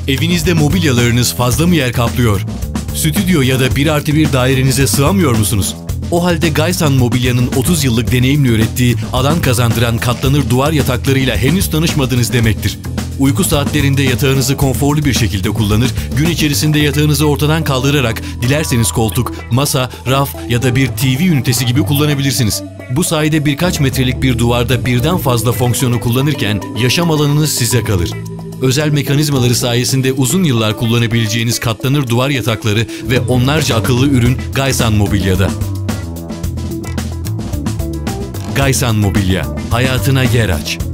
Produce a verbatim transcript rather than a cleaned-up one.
Evinizde mobilyalarınız fazla mı yer kaplıyor? Stüdyo ya da bir artı bir dairenize sığamıyor musunuz? O halde Gaysan Mobilya'nın otuz yıllık deneyimle ürettiği, alan kazandıran katlanır duvar yataklarıyla henüz tanışmadınız demektir. Uyku saatlerinde yatağınızı konforlu bir şekilde kullanır, gün içerisinde yatağınızı ortadan kaldırarak dilerseniz koltuk, masa, raf ya da bir T V ünitesi gibi kullanabilirsiniz. Bu sayede birkaç metrelik bir duvarda birden fazla fonksiyonu kullanırken yaşam alanınız size kalır. Özel mekanizmaları sayesinde uzun yıllar kullanabileceğiniz katlanır duvar yatakları ve onlarca akıllı ürün Gaysan Mobilya'da. Gaysan Mobilya, hayatına yer aç.